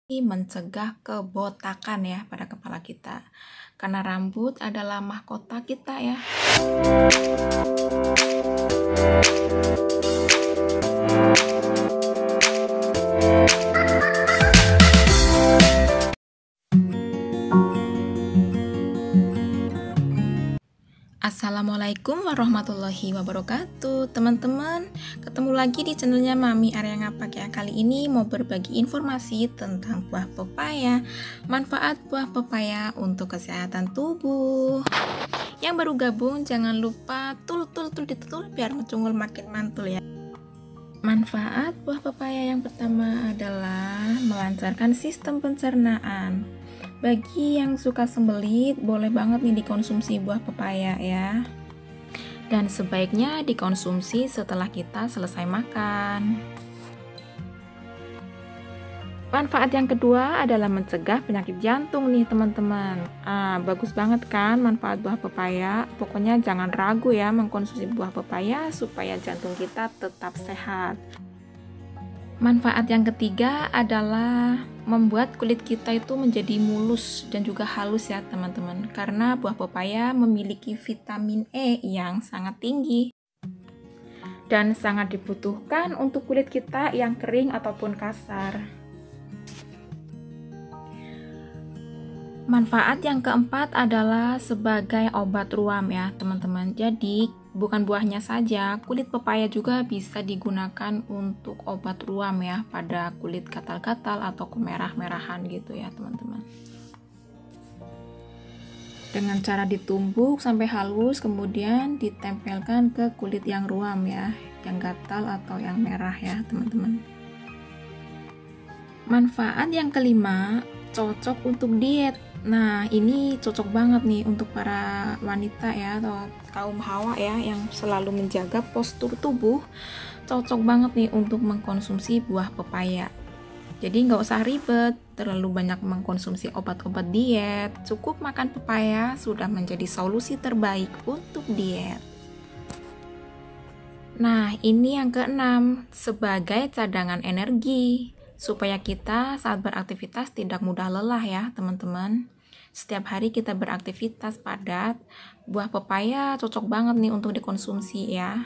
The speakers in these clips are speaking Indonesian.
Mencegah kebotakan ya pada kepala kita. Karena rambut adalah mahkota kita ya. Assalamualaikum warahmatullahi wabarakatuh teman-teman, ketemu lagi di channelnya Mami Arya Ngapak ya. Kali ini mau berbagi informasi tentang buah pepaya, manfaat buah pepaya untuk kesehatan tubuh. Yang baru gabung jangan lupa tul biar mencungul makin mantul ya. Manfaat buah pepaya yang pertama adalah melancarkan sistem pencernaan. Bagi yang suka sembelit, boleh banget nih dikonsumsi buah pepaya ya. Dan sebaiknya dikonsumsi setelah kita selesai makan. Manfaat yang kedua adalah mencegah penyakit jantung nih teman-teman. Bagus banget kan manfaat buah pepaya. Pokoknya jangan ragu ya mengkonsumsi buah pepaya supaya jantung kita tetap sehat. Manfaat yang ketiga adalah membuat kulit kita itu menjadi mulus dan juga halus ya teman-teman. Karena buah pepaya memiliki vitamin E yang sangat tinggi dan sangat dibutuhkan untuk kulit kita yang kering ataupun kasar. Manfaat yang keempat adalah sebagai obat ruam ya teman-teman. Jadi bukan buahnya saja, kulit pepaya juga bisa digunakan untuk obat ruam ya pada kulit gatal-gatal atau kemerah-merahan gitu ya teman-teman. Dengan cara ditumbuk sampai halus kemudian ditempelkan ke kulit yang ruam ya, yang gatal atau yang merah ya teman-teman. Manfaat yang kelima, cocok untuk diet. Nah, ini cocok banget nih untuk para wanita ya atau kaum hawa ya yang selalu menjaga postur tubuh. Cocok banget nih untuk mengkonsumsi buah pepaya. Jadi nggak usah ribet, terlalu banyak mengkonsumsi obat-obat diet. Cukup makan pepaya sudah menjadi solusi terbaik untuk diet. Nah, ini yang keenam, sebagai cadangan energi. Supaya kita saat beraktivitas tidak mudah lelah ya teman-teman. Setiap hari kita beraktivitas padat, buah pepaya cocok banget nih untuk dikonsumsi ya.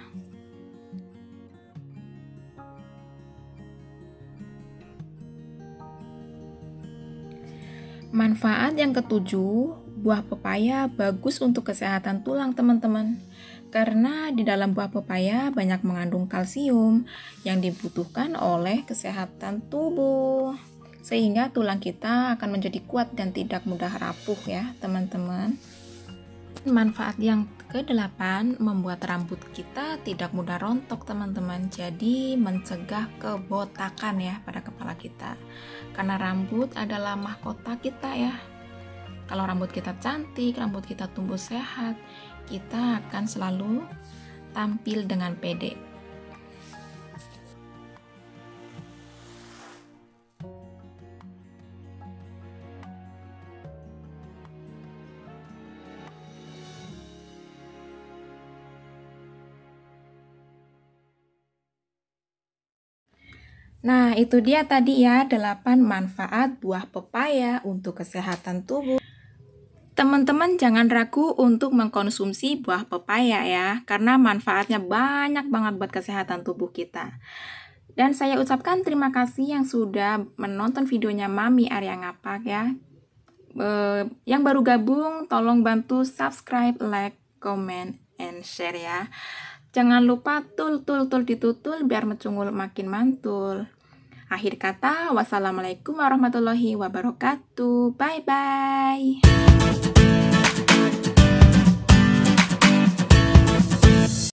Manfaat yang ketujuh, buah pepaya bagus untuk kesehatan tulang teman-teman. Karena di dalam buah pepaya banyak mengandung kalsium yang dibutuhkan oleh kesehatan tubuh. Sehingga tulang kita akan menjadi kuat dan tidak mudah rapuh ya teman-teman. Manfaat yang ke-8, membuat rambut kita tidak mudah rontok teman-teman. Jadi mencegah kebotakan ya pada kepala kita. Karena rambut adalah mahkota kita ya. Kalau rambut kita cantik, rambut kita tumbuh sehat, kita akan selalu tampil dengan pede. Nah, itu dia tadi ya 8 manfaat buah pepaya untuk kesehatan tubuh. Teman-teman jangan ragu untuk mengkonsumsi buah pepaya ya, karena manfaatnya banyak banget buat kesehatan tubuh kita. Dan saya ucapkan terima kasih yang sudah menonton videonya Mami Arya Ngapak ya. Yang baru gabung tolong bantu subscribe, like, comment, and share ya. Jangan lupa tul ditutul biar mencungul makin mantul. Akhir kata, wassalamualaikum warahmatullahi wabarakatuh. Bye-bye.